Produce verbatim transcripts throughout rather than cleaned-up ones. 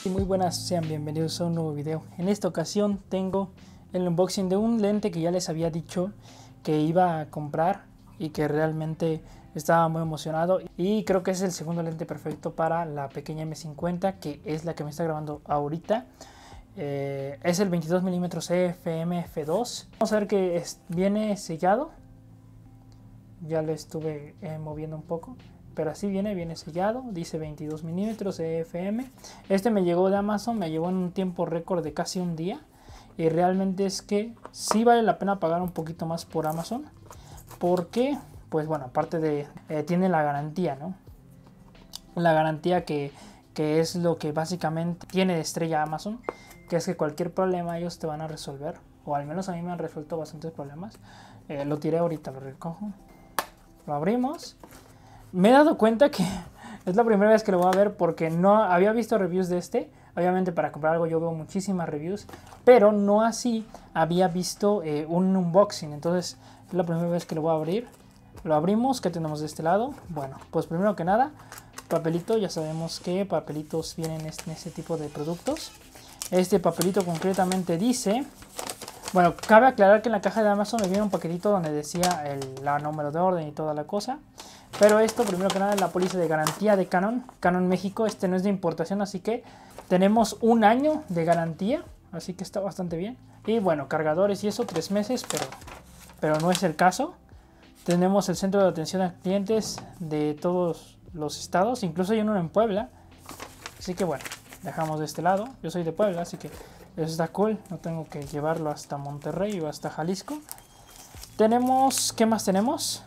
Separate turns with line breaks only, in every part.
Muy buenas, sean bienvenidos a un nuevo video. En esta ocasión tengo el unboxing de un lente que ya les había dicho que iba a comprar y que realmente estaba muy emocionado, y creo que es el segundo lente perfecto para la pequeña eme cincuenta, que es la que me está grabando ahorita. Eh, es el veintidós milímetros E F M F dos. Vamos a ver que es, viene sellado. Ya lo estuve eh, moviendo un poco, pero así viene, viene sellado, dice veintidós milímetros E F M. Este me llegó de Amazon, me llegó en un tiempo récord de casi un día, y realmente es que sí vale la pena pagar un poquito más por Amazon, porque pues bueno, aparte de eh, tiene la garantía, ¿no? La garantía que, que es lo que básicamente tiene de estrella Amazon, que es que cualquier problema ellos te van a resolver, o al menos a mí me han resuelto bastantes problemas. Eh, lo tiré ahorita, lo recojo, lo abrimos. Me he dado cuenta que es la primera vez que lo voy a ver, porque no había visto reviews de este. Obviamente para comprar algo yo veo muchísimas reviews, pero no así había visto eh, un unboxing. Entonces es la primera vez que lo voy a abrir. Lo abrimos. ¿Qué tenemos de este lado? Bueno, pues primero que nada, papelito. Ya sabemos que papelitos vienen en este tipo de productos. Este papelito concretamente dice... Bueno, cabe aclarar que en la caja de Amazon me viene un paquetito donde decía el la número de orden y toda la cosa. Pero esto, primero que nada, es la póliza de garantía de Canon. Canon México. Este no es de importación, así que tenemos un año de garantía. Así que está bastante bien. Y bueno, cargadores y eso, tres meses, pero, pero no es el caso. Tenemos el centro de atención a clientes de todos los estados. Incluso hay uno en Puebla. Así que bueno, dejamos de este lado. Yo soy de Puebla, así que eso está cool. No tengo que llevarlo hasta Monterrey o hasta Jalisco. Tenemos... ¿Qué más tenemos?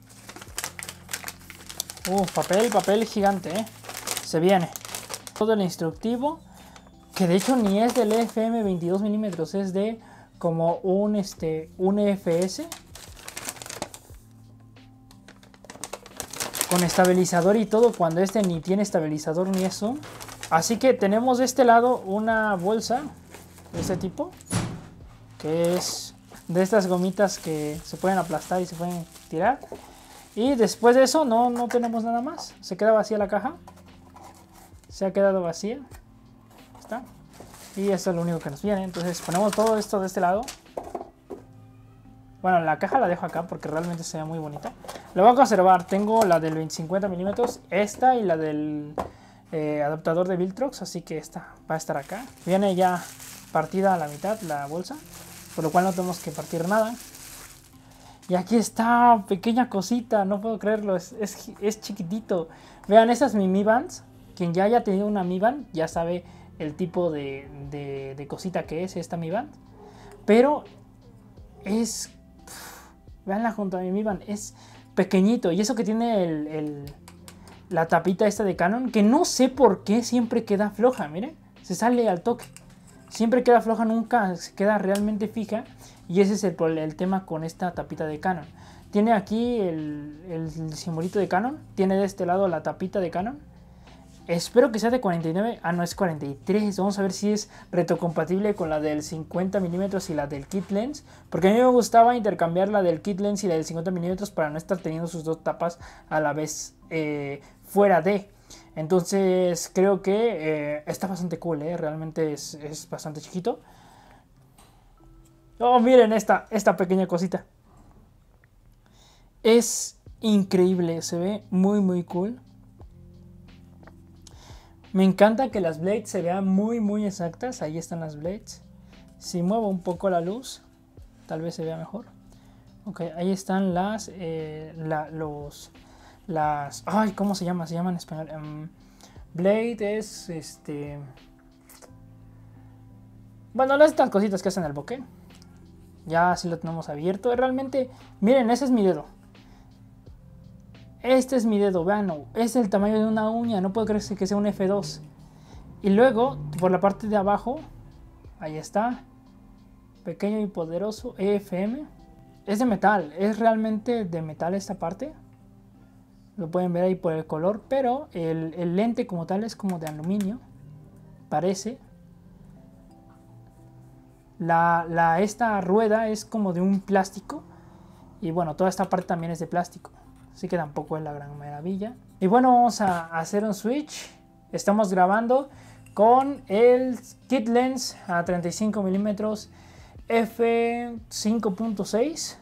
Uh, papel, papel gigante, ¿eh? Se viene. Todo el instructivo, que de hecho ni es del E F M veintidós milímetros, es de como un, este, un E F S. Con estabilizador y todo, cuando este ni tiene estabilizador ni eso. Así que tenemos de este lado una bolsa de este tipo, que es de estas gomitas que se pueden aplastar y se pueden tirar. Y después de eso no, no tenemos nada más. Se queda vacía la caja. Se ha quedado vacía. Está. Y esto es lo único que nos viene. Entonces ponemos todo esto de este lado. Bueno, la caja la dejo acá porque realmente se ve muy bonita. Lo voy a conservar. Tengo la del cincuenta milímetros, esta y la del eh, adaptador de Viltrox. Así que esta va a estar acá. Viene ya partida a la mitad la bolsa, por lo cual no tenemos que partir nada. Y aquí está, pequeña cosita, no puedo creerlo, es, es, es chiquitito. Vean, esas mi Mi Bands. Quien ya haya tenido una Mi Band ya sabe el tipo de, de, de cosita que es esta Mi Band. Pero es... Pff, veanla junto a mi Mi Band, es pequeñito. Y eso que tiene el, el, la tapita esta de Canon, que no sé por qué siempre queda floja, miren. Se sale al toque. Siempre queda floja, nunca se queda realmente fija. Y ese es el, el tema con esta tapita de Canon. Tiene aquí el, el simbolito de Canon. Tiene de este lado la tapita de Canon. Espero que sea de cuarenta y nueve. Ah, no, es cuarenta y tres. Vamos a ver si es retrocompatible con la del cincuenta milímetros y la del kit lens. Porque a mí me gustaba intercambiar la del kit lens y la del cincuenta milímetros para no estar teniendo sus dos tapas a la vez eh, fuera de... Entonces creo que eh, está bastante cool, ¿eh? Realmente es, es bastante chiquito. Oh, miren esta, esta pequeña cosita. Es increíble, se ve muy muy cool. Me encanta que las blades se vean muy muy exactas. Ahí están las blades. Si muevo un poco la luz, tal vez se vea mejor. Ok, ahí están las... Eh, la, los... Las... Ay, ¿cómo se llama? Se llama en español. Um, blade es este... Bueno, estas cositas que hacen el bokeh. Ya así lo tenemos abierto. Realmente, miren, ese es mi dedo. Este es mi dedo, vean. Es el tamaño de una uña. No puedo creer que sea un F dos. Y luego, por la parte de abajo, ahí está. Pequeño y poderoso E F M. Es de metal. Es realmente de metal esta parte. Lo pueden ver ahí por el color. Pero el, el lente como tal es como de aluminio. Parece. La, la, esta rueda es como de un plástico. Y bueno, toda esta parte también es de plástico. Así que tampoco es la gran maravilla. Y bueno, vamos a hacer un switch. Estamos grabando con el kit lens a treinta y cinco milímetros f cinco punto seis.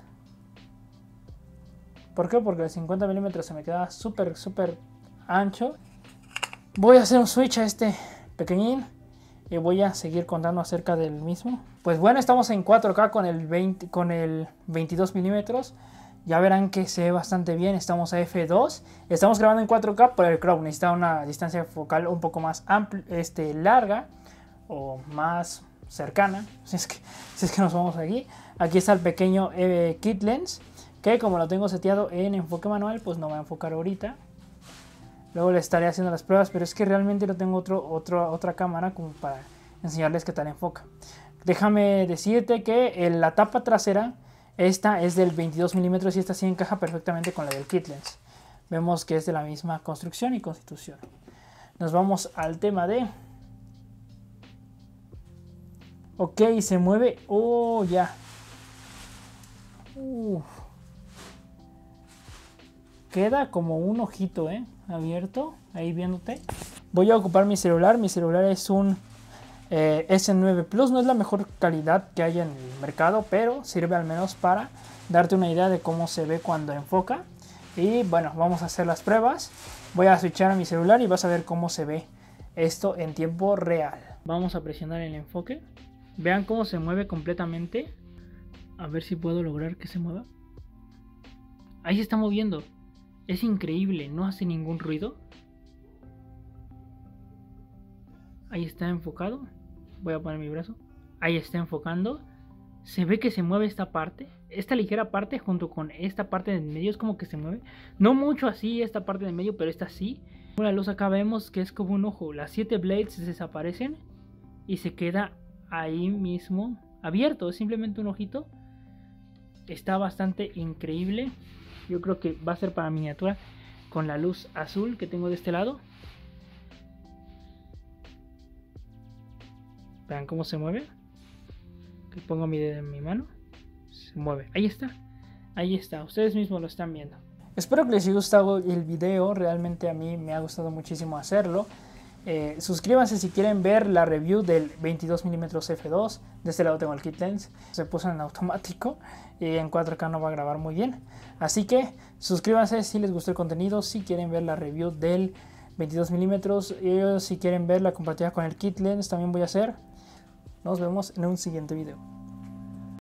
¿Por qué? Porque el cincuenta milímetros se me queda súper súper ancho. Voy a hacer un switch a este pequeñín y voy a seguir contando acerca del mismo. Pues bueno, estamos en cuatro K con el, veinte, con el veintidós milímetros. Ya verán que se ve bastante bien. Estamos a efe dos. Estamos grabando en cuatro K, pero el crop necesita una distancia focal un poco más amplia, este, larga o más cercana. Si es que, si es que nos vamos aquí. Aquí está el pequeño eh, kit lens, que como lo tengo seteado en enfoque manual, pues no va a enfocar ahorita. Luego le estaré haciendo las pruebas, pero es que realmente no tengo otro, otro, otra cámara como para enseñarles qué tal enfoca. Déjame decirte que en la tapa trasera, esta es del veintidós milímetros y esta sí encaja perfectamente con la del kit lens. Vemos que es de la misma construcción y constitución. Nos vamos al tema de... Ok, se mueve... Oh, ya. Uf. Queda como un ojito, ¿eh? Abierto, ahí viéndote. Voy a ocupar mi celular. Mi celular es un eh, ese nueve Plus. No es la mejor calidad que hay en el mercado, pero sirve al menos para darte una idea de cómo se ve cuando enfoca. Y bueno, vamos a hacer las pruebas. Voy a switchar a mi celular y vas a ver cómo se ve esto en tiempo real. Vamos a presionar el enfoque. Vean cómo se mueve completamente. A ver si puedo lograr que se mueva. Ahí se está moviendo. Es increíble, no hace ningún ruido. Ahí está enfocado. Voy a poner mi brazo. Ahí está enfocando. Se ve que se mueve esta parte. Esta ligera parte junto con esta parte de medio es como que se mueve. No mucho así esta parte de medio, pero esta sí. Con la luz acá vemos que es como un ojo. Las siete blades desaparecen y se queda ahí mismo abierto. Es simplemente un ojito. Está bastante increíble. Yo creo que va a ser para miniatura con la luz azul que tengo de este lado. Vean cómo se mueve. Que pongo mi dedo en mi mano. Se mueve. Ahí está. Ahí está. Ustedes mismos lo están viendo. Espero que les haya gustado el video. Realmente a mí me ha gustado muchísimo hacerlo. Eh, suscríbanse si quieren ver la review del veintidós milímetros efe dos. De este lado tengo el kit lens. Se puso en automático y en cuatro K no va a grabar muy bien. Así que suscríbanse si les gustó el contenido. Si quieren ver la review del veintidós milímetros. Y si quieren ver la comparativa con el kit lens también voy a hacer. Nos vemos en un siguiente video.